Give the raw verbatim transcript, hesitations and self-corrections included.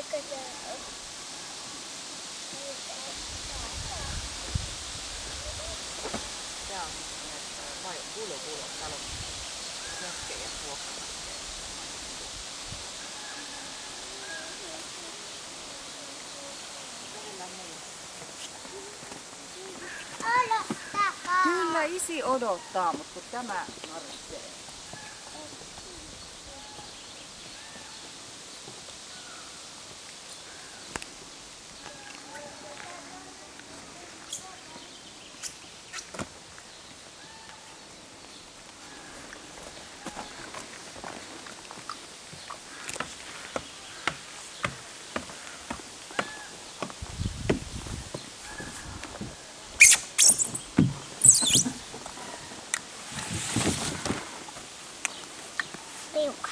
Tää on sitten vai kulo-kulo talo. Mökkejä vuokra. Kyllä isi odottaa, mutta kun tämä narsee. Liuka.